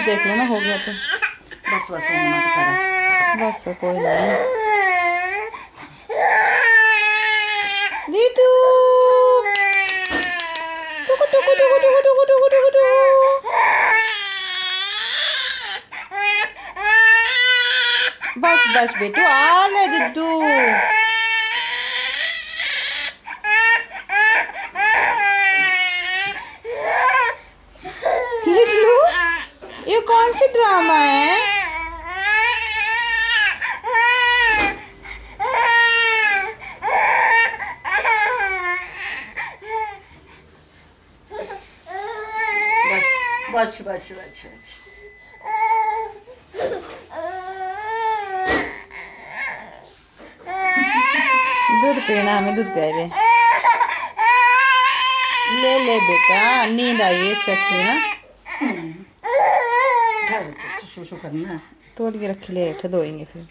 दूध देख लेना, हो गया तो बस बस मत करा। बस कोई नहीं। नीतू टुकु टुकु टुकु टुकु टुकु टुकु टुकु टुकु। बस बस बेटू आ ले दिद्दू। लिटू ये कौन सी ड्रामा है? बस बस बस बस। दूध पीना, हमें दूध कह रहे। ले ले बेटा, नींद आई है इसका ना। सुसु करना तोड़ के रख ले, धोएंगे फिर।